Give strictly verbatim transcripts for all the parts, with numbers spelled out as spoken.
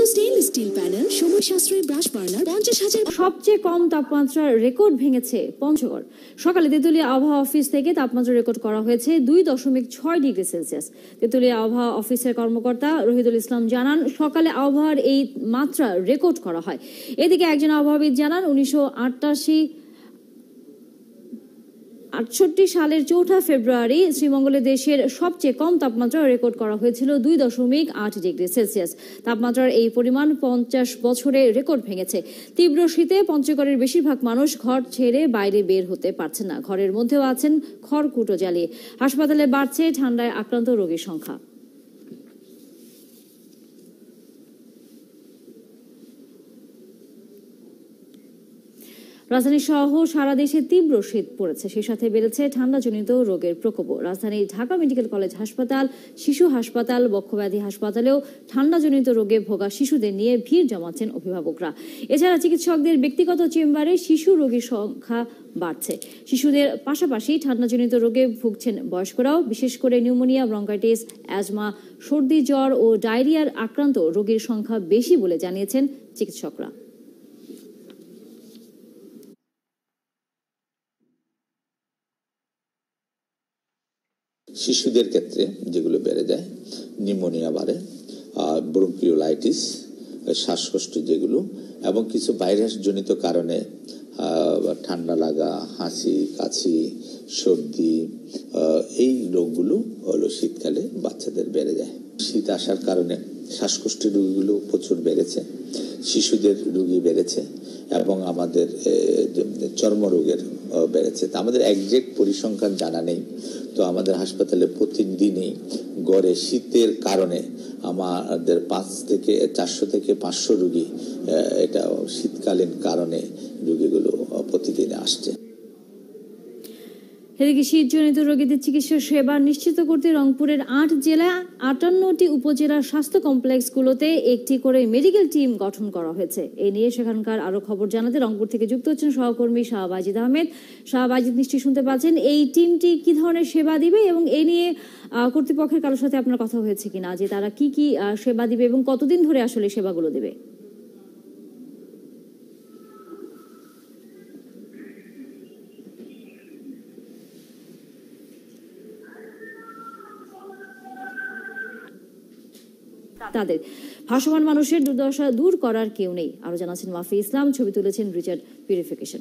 Stainless steel panel, সময় সাশ্রয়ী brush burner, পঞ্চাশ হাজার। সবচেয়ে কম তাপমাত্রার রেকর্ড ভেঙেছে পঞ্চগড়। সকালে তেঁতুলিয়া আবহাওয়া অফিস থেকে তাপমাত্রা রেকর্ড করা হয়েছে দুই দশমিক ছয় ডিগ্রি সেলসিয়াস। তেঁতুলিয়া আবহাওয়া অফিসের কর্মকর্তা রহিদুল ইসলাম জানান, সকালে আবহাওয়ার এই মাত্রা রেকর্ড করা হয়। এদিকে একজন আবহাওয়াবিদ জানান, উনিশশো আটাশি আটষট্টি সালের চৌঠা ফেব্রুয়ারি শ্রীমঙ্গলে দেশের সবচেয়ে কম তাপমাত্রা রেকর্ড করা হয়েছিল দুই দশমিক আট ডিগ্রি সেলসিয়াস। তাপমাত্রার এই পরিমাণ পঞ্চাশ বছরে রেকর্ড ভেঙেছে। তীব্র শীতে পঞ্চগড়ের বেশিরভাগ মানুষ ঘর ছেড়ে বাইরে বের হতে পারছে না। ঘরের মধ্যেও আছেন খড়কুটো জ্বালিয়ে। হাসপাতালে বাড়ছে ঠান্ডায় আক্রান্ত রোগীর সংখ্যা। রাজধানী সহ সারা দেশে তীব্র শীত পড়েছে, সেই সাথে বেড়েছে ঠান্ডাজনিত রোগের প্রকোপ। রাজধানীর ঢাকা মেডিকেল কলেজ হাসপাতাল, শিশু হাসপাতাল, বক্ষব্যাধি হাসপাতালেও ঠান্ডাজনিত রোগে ভোগা শিশুদের নিয়ে ভিড় জমাচ্ছেন অভিভাবকরা। এছাড়া চিকিৎসকদের ব্যক্তিগত চেম্বারে শিশু রোগীর সংখ্যা বাড়ছে। শিশুদের পাশাপাশি ঠান্ডাজনিত রোগে ভুগছেন বয়স্করাও। বিশেষ করে নিউমোনিয়া, ব্রঙ্কাইটিস, অ্যাজমা, সর্দি, জ্বর ও ডায়রিয়ার আক্রান্ত রোগীর সংখ্যা বেশি বলে জানিয়েছেন চিকিৎসকরা। শিশুদের ক্ষেত্রে যেগুলো বেড়ে যায়, নিউমোনিয়া বাড়ে, ব্রঙ্কিওলাইটিস, শ্বাসকষ্ট যেগুলো, এবং কিছু ভাইরাসজনিত কারণে ঠান্ডা লাগা, হাসি, কাশি, সর্দি, এই রোগগুলো হলো শীতকালে বাচ্চাদের বেড়ে যায়। শীত আসার কারণে শ্বাসকষ্টের রোগীগুলো প্রচুর বেড়েছে, শিশুদের রোগী বেড়েছে, এবং আমাদের চর্মরোগের বেড়েছে। তা আমাদের একজ্যাক্ট পরিসংখ্যান জানা নেই। তো আমাদের হাসপাতালে প্রতিদিনই গড়ে শীতের কারণে আমাদের পাঁচ থেকে চারশো থেকে পাঁচশো রোগী, এটা শীতকালীন কারণে রোগীগুলো প্রতিদিন আসছে। এদিকে শীতজনিত রোগীদের চিকিৎসা সেবা নিশ্চিত করতে রংপুরের আট জেলা আটান্নটি উপজেলার স্বাস্থ্য কমপ্লেক্সগুলোতে একটি করে মেডিকেল টিম গঠন করা হয়েছে। এ নিয়ে সেখানকার আরো খবর জানাতে রংপুর থেকে যুক্ত হচ্ছেন সহকর্মী শাহবাজিদ আহমেদ। শাহবাজিদ, নিশ্চয়ই শুনতে পাচ্ছেন, এই টিমটি কি ধরনের সেবা দিবে এবং এ নিয়ে কর্তৃপক্ষের কারোর সাথে আপনার কথা হয়েছে কিনা, যে তারা কি কি সেবা দিবে এবং কতদিন ধরে আসলে সেবাগুলো দেবে? তাদের ভাসমান মানুষের দুর্দশা দূর করার কেউ নেই। আরো জানাচ্ছেন মাফি ইসলাম, ছবি তুলেছেন রিচার্ড পিউরিফিকেশন।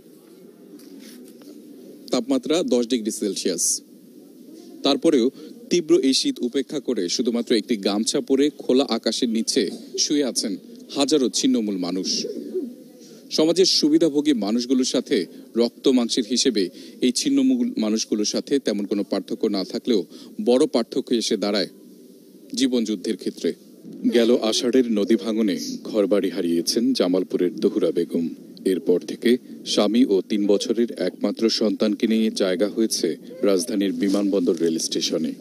তাপমাত্রা দশ ডিগ্রি সেলসিয়াস। তারপরেও তীব্র এই শীত উপেক্ষা করে শুধুমাত্র একটি গামছা পরে খোলা আকাশের নিচে শুয়ে আছেন হাজারো ছিন্নমূল মানুষ। সমাজের সুবিধাভোগী মানুষগুলোর সাথে রক্ত মাংসের হিসেবে এই ছিন্নমূল মানুষগুলোর সাথে তেমন কোনো পার্থক্য না থাকলেও বড় পার্থক্য এসে দাঁড়ায় জীবন যুদ্ধের ক্ষেত্রে। গেল আষাঢ়ের নদী ভাঙনে ঘরবাড়ি হারিয়েছেন জামালপুরের দহুরা বেগম। এরপর থেকে স্বামী ও তিন বছরের একমাত্র সন্তানকে নিয়ে জায়গা হয়েছে রাজধানীর বিমানবন্দর রেল স্টেশনে।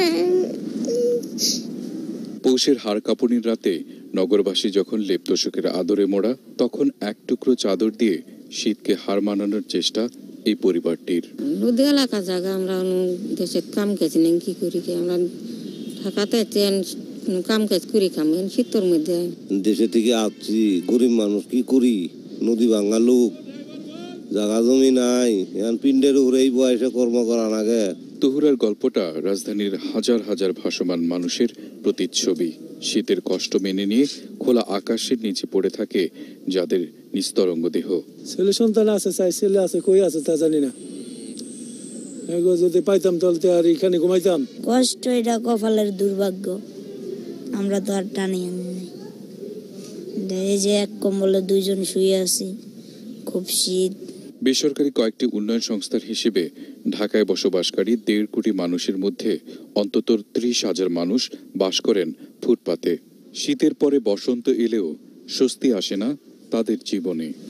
পৌষের হাড় কাঁপুনির রাতে নগরবাসী যখন লেপ তোষকের আদরে মোড়া, তখন এক টুকরো চাদর দিয়ে শীতকে হার মানানোর চেষ্টা এই পরিবারটির। নদী এলাকা জায়গা আমরা দেশে কাম কাজ নেই, কি করি কি আমরা ঢাকাতে কাম কাজ করি, কাম শীতের মধ্যে দেশে থেকে আসছি, গরিব মানুষ কি করি, নদী ভাঙা লোক, জায়গা জমি নাই, পিন্ডের উপরে এই বয়সে কর্ম করা লাগে। তহুরার গল্পটা রাজধানীর হাজার হাজার ভাসমান মানুষের প্রতিচ্ছবি। শীতের কষ্ট মেনে নিয়ে খোলা আকাশের নিচে পড়ে থাকে যাদের নিস্তরঙ্গ দেহ। ছেলে সন্তান আছে, চাই ছেলে আছে, কই আছে তা জানি না, যদি পাইতাম তাহলে আর এখানে ঘুমাইতাম। কষ্ট, এটা কপালের দুর্ভাগ্য, আমরা তো আর টানি নাই। এই যে এক কম্বলে দুইজন শুয়ে আছি, খুব শীত। বেসরকারি কয়েকটি উন্নয়ন সংস্থার হিসেবে ঢাকায় বসবাসকারী দেড় কোটি মানুষের মধ্যে অন্তত ত্রিশ হাজার মানুষ বাস করেন ফুটপাতে। শীতের পরে বসন্ত এলেও স্বস্তি আসে না তাদের জীবনে।